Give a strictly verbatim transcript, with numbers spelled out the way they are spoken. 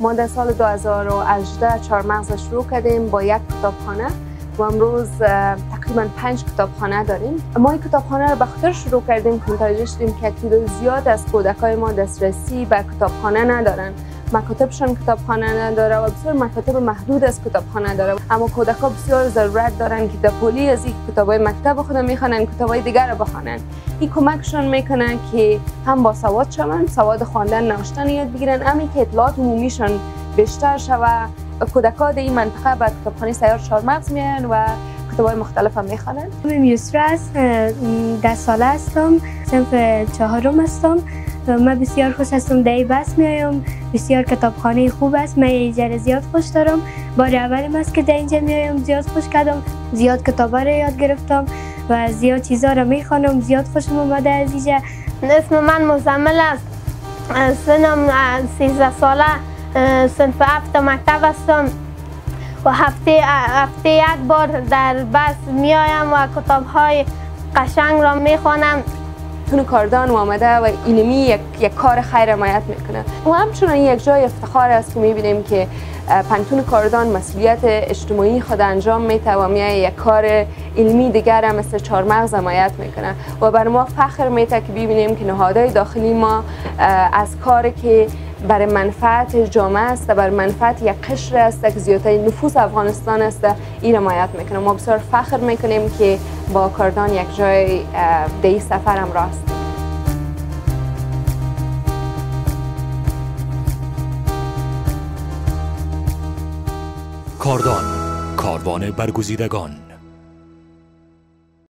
ما در سال دو هزار و هجده چهارمغز شروع کردیم با یک کتابخانه و امروز تقریبا پنج کتابخانه داریم. ما این کتابخانه رو به خاطر شروع کردیم که متوجه شدیم که تعداد زیاد از کودکای ما دسترسی به کتابخانه ندارن. مکاتبشان کتابخانه نداره و بسیار مکاتب محدود از کتابخانه داره، اما کودک‌ها بسیار ضرورت دارن که در پولی از این کتابای مکتب خود میخوانن، کتابای دیگر رو بخوانن. این کمکشون میکنه که هم با سواد شون، سواد خواندن نوشتن یاد بگیرن، همین که اطلاعات عمومیشون بیشتر شوه. کودک‌ها در این منطقه به کتابخانه سیار چهارمغز میان و کتابای مختلف هم میخوانن. من یسرا است، ده ساله هستم، صنف چهارم هستم. من بسیار خوش هستم در این بس میایم. بسیار کتابخانه خوب است. من اینجا زیاد خوش دارم. بار اولم است که در اینجا میایم. زیاد خوش کردم. زیاد کتابا رو یاد گرفتم و زیاد چیزا رو میخوانم. زیاد خوشم اومده از اینجا. اسم من مزمل است. سنم سیزده ساله، صنف هفت مکتب هستم و هفته هفته یک بار در بس میایم و کتاب‌های قشنگ را میخوانم. پانتون کاردان آمده و علمی یک, یک کار خیر حمایت میکنه و همچنان یک جای افتخار است که میبینیم که پانتون کاردان مسئولیت اجتماعی خود انجام میده و میای یک کار علمی دیگر هم مثل چهارمغز حمایت میکنه و بر ما فخر میده که ببینیم که نهادهای داخلی ما از کاری که برای منفعت جامعه است و برای منفعت یک قشر است که زیادترین نفوس افغانستان است این حمایت میکنه. ما بسیار فخر میکنیم که با کاردان یک جای در این سفر هم راست. کاردان، کاروان برگزیدگان.